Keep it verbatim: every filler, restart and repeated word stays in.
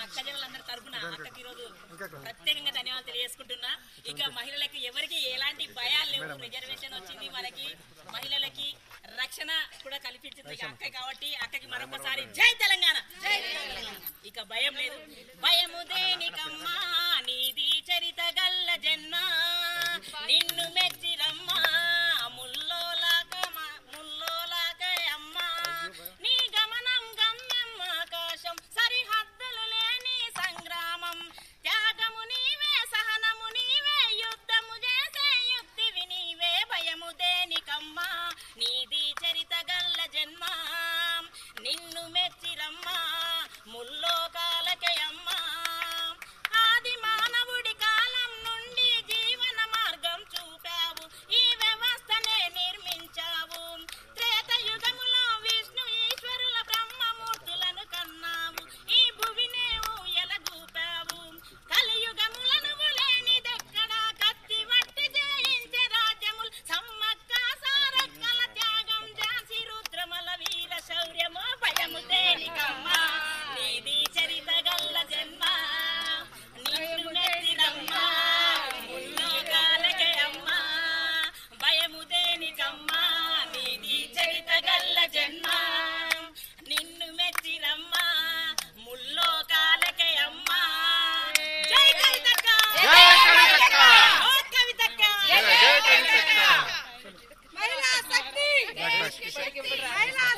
అక్క చెల్లెలందరి తరపున అక్కకి ఈరోజు ప్రత్యేకంగా ధన్యవాదాలు తెలియజేసుకుంటున్నా. ఇక మహిళలకు ఎవరికి ఎలాంటి భయాలు లేవు. రిజర్వేషన్ వచ్చింది, మనకి మహిళలకి రక్షణ కూడా కల్పించింది అక్క కాబట్టి అక్కకి మరొకసారి జై తెలంగాణ. ఇక భయం లేదు. భయము దేనికమ్మా నీది చరిత గల్ల జన్మ, నిన్ను మెచ్చిరమ్మా ముల్లోలాకమా ముల్లోలాకయమ్మా, నీ గమనం గమ్యం ఆకాశం సరిహద్దులు లేని సంగ్రామం, త్యాగము నీవే సహనము నీవే యుద్ధము చేసే యుక్తివి నీవే. భయము దేనికమ్మా నీది చరిత గల్ల జన్మ, నిన్ను మెచ్చిరమ్మా ముల్లోకాలకయమ్మా. ఆది మానవుడి కాలం నుండి జీవన మార్గం చూపావు, ఈ వ్యవస్థనే నిర్మించావు. త్రేతయుగములో విష్ణు ఈశ్వరుల బ్రహ్మమూర్తులను కన్నావు, ఈ భువినే ఊయలగూపావు. కలియుగములను లేనిదెక్కడా కత్తి వట్టి జయించే రాజ్యములు, సమ్మక్క సారక్కల త్యాగం జాసి రుద్రమల వీర శౌర్యమో. భయము దేనికమ్మా నీది చరిత గల్ల జన్మ, నిన్ను మెచ్చిరమ్మా ముల్లోకాలకే అమ్మా. భయము దేనికమ్మా నీది చరిత గల్ల జన్మ, నిన్ను మెచ్చిరమ్మా ముల్లోకాలకే అమ్మా. జై కవితక్క, జై కవితక్క, ఓ కవితక్క, జై కవితక్క. మహిళా శక్తి, మహిళా